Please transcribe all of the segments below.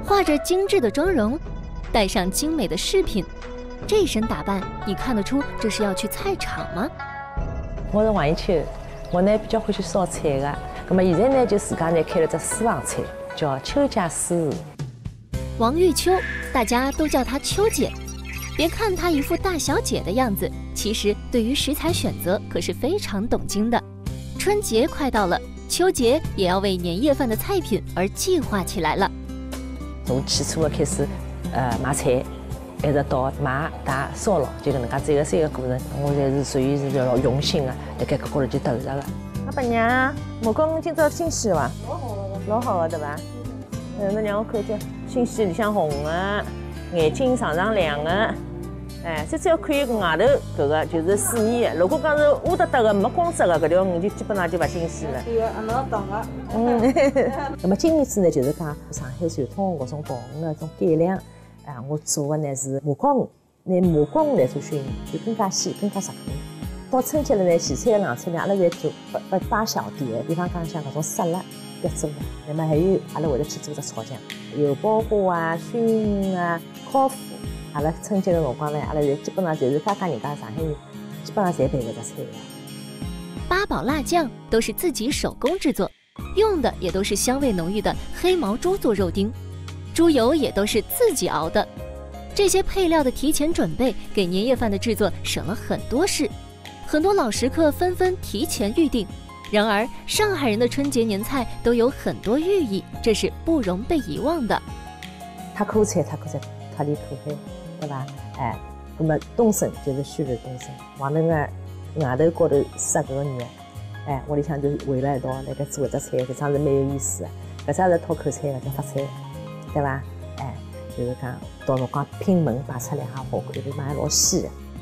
画着精致的妆容，戴上精美的饰品，这身打扮，你看得出这是要去菜场吗？ 我是王一秋，我呢比较欢喜烧菜的。那么现在呢，就自家呢开了只私房菜，叫秋家私厨。 王玉秋，大家都叫她秋姐。别看她一副大小姐的样子，其实对于食材选择可是非常懂经的。春节快到了，秋姐也要为年夜饭的菜品而计划起来了。 从起初的开始，买菜。一直到买打烧烤，就搿能介这个3个过程，我侪是属于是老用心的，辣盖搿高头就投入的。阿伯娘，马公今朝新鲜伐？老好的对伐？侬让我看见新鲜里向红的，眼睛长亮的，最主要看外头搿个就是水泥的。如果讲是乌得得的没光泽的搿条鱼，就基本上就勿新鲜了。 对个，老懂个。那么今年子呢，就是讲上海传统的搿种鲍鱼的搿种改良。我做的呢是麻瓜鱼，拿麻瓜鱼来做熏鱼，就更加鲜、更加入口。到春节了呢，前菜、冷菜呢，阿拉侪做不摆小碟的，比方讲像搿种沙拉要做的。那么还有阿拉会得去做只炒酱，油爆花啊、熏鱼啊、烤麸。阿拉春节的辰光呢，阿拉侪基本上就是家人家上海人，基本上侪备搿只菜的。 八宝辣酱都是自己手工制作，用的也都是香味浓郁的黑毛猪做肉丁。猪油也都是自己熬的，这些配料的提前准备，给年夜饭的制作省了很多事。很多老食客纷纷提前预定。然而，上海人的春节年菜都有很多寓意，这是不容被遗忘的。 太可菜，太里可海，对吧？那么冬笋就是须肉冬笋，往那个外头高头塞搿个肉，屋里向就围了一道，来盖做一只菜，搿桩是蛮有意思的。搿只是讨口菜的，叫发菜。对吧？就是讲到辰光拼门摆出来还好看，就买老鲜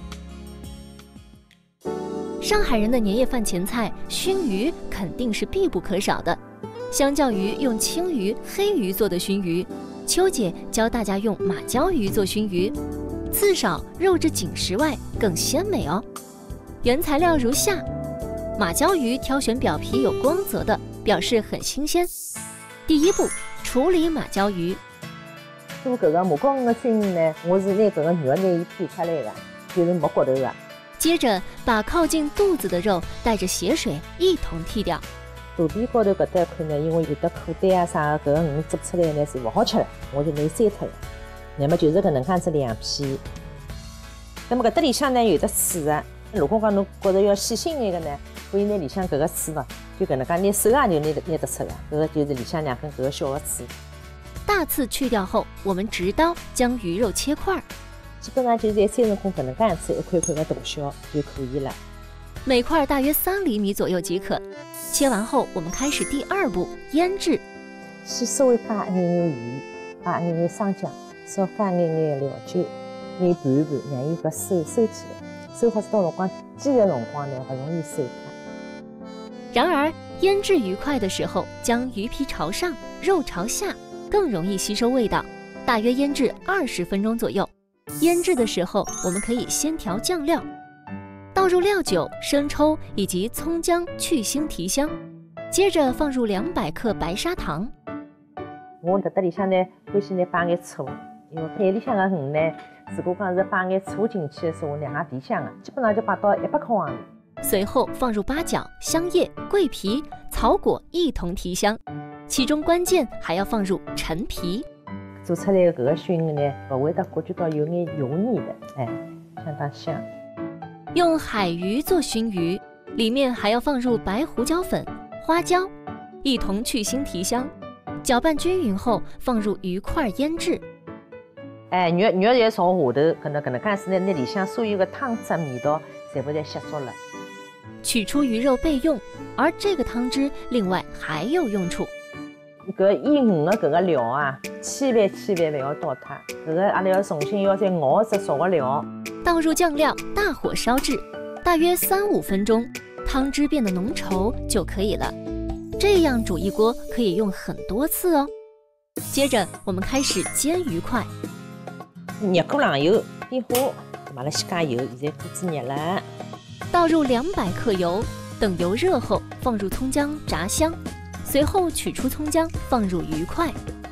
的。上海人的年夜饭前菜熏鱼肯定是必不可少的。相较于用青鱼、黑鱼做的熏鱼，秋姐教大家用马鲛鱼做熏鱼，刺少肉质紧实外更鲜美哦。原材料如下：马鲛鱼挑选表皮有光泽的，表示很新鲜。第一步，处理马鲛鱼。 做搿个麻瓜鱼的熏鱼呢，我是拿搿个肉拿伊片出来的，就是没骨头的。 接着把靠近肚子的肉带着血水一同剔掉。 肚皮高头搿搭一块呢，因为有得苦胆啊啥的，搿个鱼做出来呢是勿好吃的，我就拿伊删脱了。那么就是搿能介子两片。那么搿搭里向呢有得刺的，如果讲侬觉着要细心眼个呢，可以拿里向搿个刺呢，就搿能介拿手啊就拿得出来，搿个就是里向两根搿个小个刺。 大刺去掉后，我们直刀将鱼肉切块， 基本上就在30公分搿能介样子一块块的大小就可以了。 每块大约3厘米左右即可。切完后，我们开始第2步腌制。 先稍微加一眼眼盐，加一眼眼生姜，少加一眼眼料酒，拿伊拌一拌，让伊搿收起来。收好到辰光煎的辰光呢，勿容易散开。 然而，腌制鱼块的时候，将鱼皮朝上，肉朝下，更容易吸收味道。大约腌制20分钟左右。腌制的时候，我们可以先调酱料，倒入料酒、生抽以及葱姜去腥提香，接着放入200克白砂糖。 我搿搭里向呢，欢喜呢摆眼醋，因为海里向的鱼呢，如果讲是摆眼醋进去的时候，两个提香的，基本上就摆到100克往里。 随后放入八角、香叶、桂皮、草果一同提香，其中关键还要放入陈皮。 做出来的搿个熏鱼呢，勿会得感觉到有眼油腻的，相当香。 用海鱼做熏鱼，里面还要放入白胡椒粉、花椒，一同去腥提香。搅拌均匀后，放入鱼块腌制。 肉要朝下头，搿能介子呢，那里向所有的汤汁味道全部侪吸收了。 取出鱼肉备用，而这个汤汁另外还有用处。 搿腌鱼的搿个料啊，千万勿要倒脱，搿个阿拉要重新要再熬一只熟的料。 倒入酱料，大火烧制，大约3-5分钟，汤汁变得浓稠就可以了。这样煮一锅可以用很多次哦。接着我们开始煎鱼块。 热锅冷油，点火，阿拉先加油，现在锅子热了。 倒入200克油，等油热后放入葱姜炸香，随后取出葱姜放入鱼块。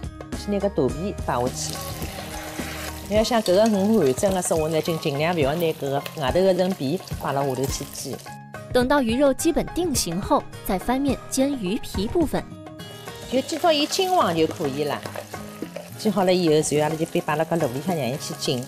先拿个豆皮摆下去。你要想搿个鱼完整的说话呢，尽量勿要拿搿个外头个层皮摆辣下头去煎。 等到鱼肉基本定型后，再翻面煎鱼皮部分， 就煎到伊金黄就可以了。煎好了以后，然后阿拉就摆辣搿炉里向让伊去煎。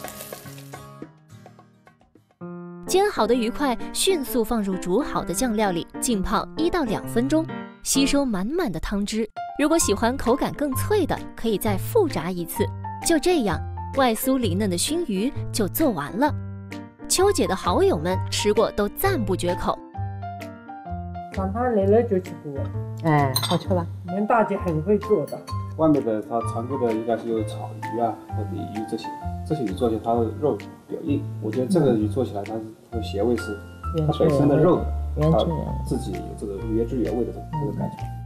煎好的鱼块迅速放入煮好的酱料里，浸泡1到2分钟，吸收满满的汤汁。如果喜欢口感更脆的，可以再复炸1次。就这样，外酥里嫩的熏鱼就做完了。秋姐的好友们吃过都赞不绝口。 上趟来了就吃过， 哎，好吃吧？ 你们大姐很会做的。 外面的它常规的应该是有炒鱼啊或者鱼这些鱼做起来它的肉比较硬，我觉得这个鱼做起来它的咸味是它本身的肉，它自己有这个原汁原味的这个感觉。